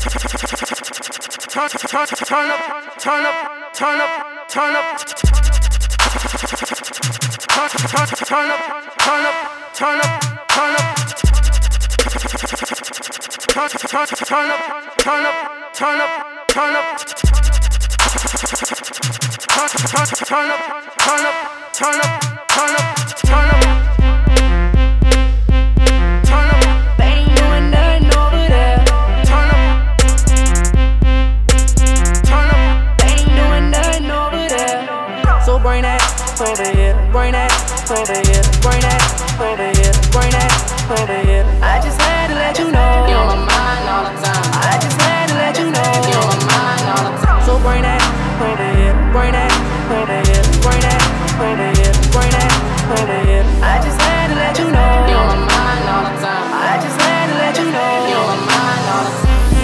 I just had to let you know. You're on my mind all the time. I just had to let you know. You're on my mind all the time. So bring that over here, bring that over here, bring that over here, bring that over here. I just had to let you know. You're on my mind all the time. I just had to let you know. You're on my mind all the time.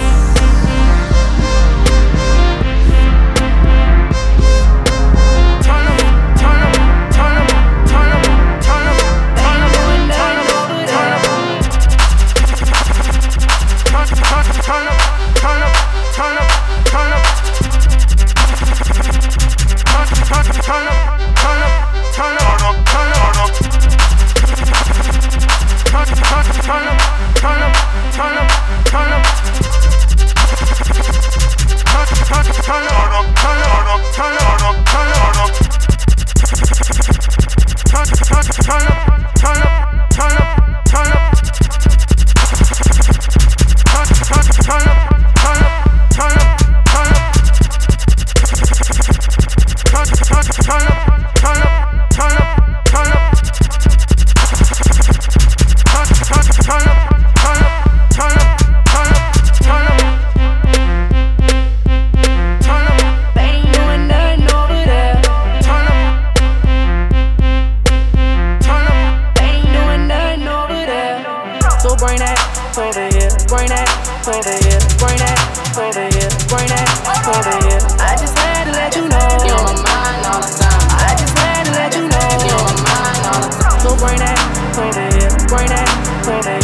I just had to let you know. You're on my mind all the time. I just had to let you know. You're on my mind all the time. So bring that over here, bring that over here.